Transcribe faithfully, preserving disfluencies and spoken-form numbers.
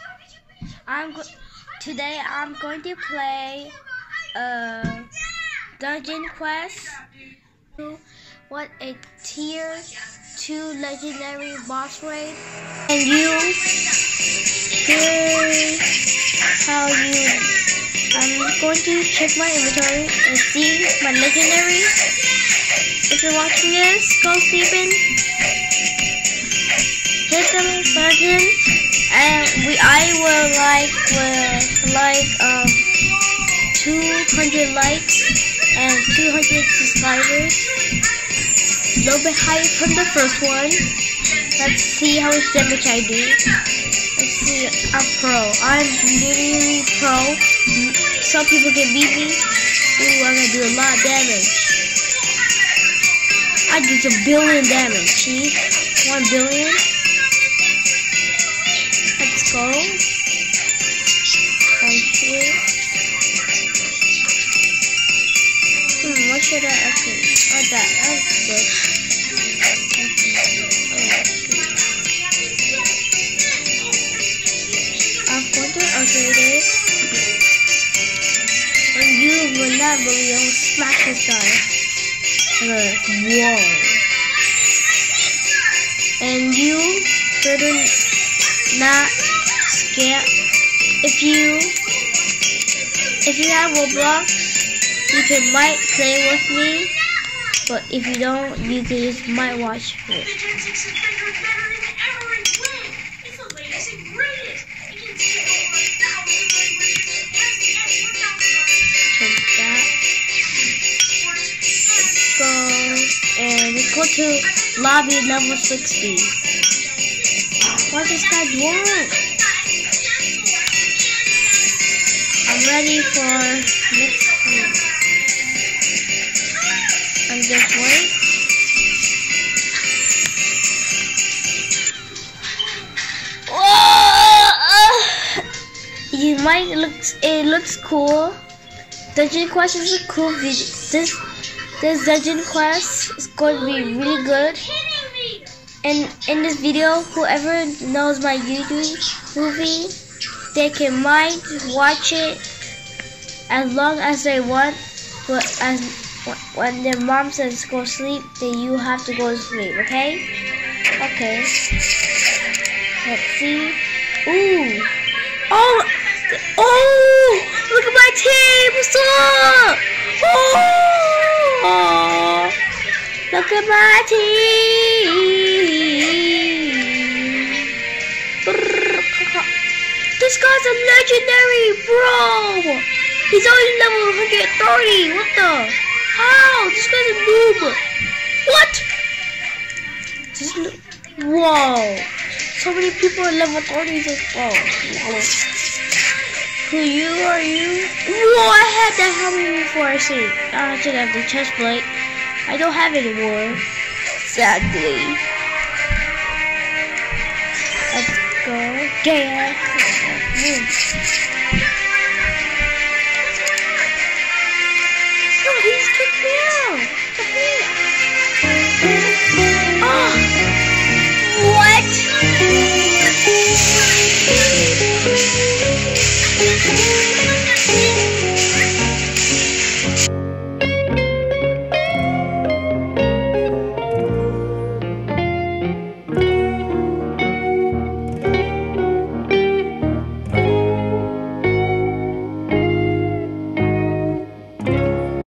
I'm go today I'm going to play uh Dungeon Quest. What a tier two legendary boss raid. And you here's how you I'm going to check my inventory and see my legendary. If you're watching this, go sleeping. Hit the button, and we I will like will like um two hundred likes and two hundred subscribers. A little bit higher from the first one. Let's see how much damage I do. Let's see, I'm pro. I'm literally pro. Some people can beat me. Ooh, I'm gonna do a lot of damage. I did a billion damage. See, one billion. Let's go. One here. Hmm, what should I upgrade? Oh, that. That's good. I'm going to upgrade it. And you will not believe I will smash this guy. Uh, whoa. And you better not scare. If you if you have Roblox, you can might play with me. But if you don't, you can just might watch it. Let's go and let's go to lobby level sixty. What does that want? I'm ready for next week. I'm just wait. Whoa! You might look. It looks cool. Dungeon Quest is a cool video. This this Dungeon Quest is going to be really good. And in this video, whoever knows my YouTube movie, they can might watch it as long as they want. But as when their mom says go sleep, then you have to go to sleep. Okay? Okay. Let's see. Ooh. Oh. Oh. Look at my team. What's up? Oh. Look at my team. This guy's a legendary, bro. He's only level one hundred thirty. What the? How? This guy's a noob. What? This whoa. So many people are level thirty. Oh. Who you are you? Whoa, I had that helmet before I see. I should have the chest plate. I don't have it anymore. Sadly. Let's go. Yeah.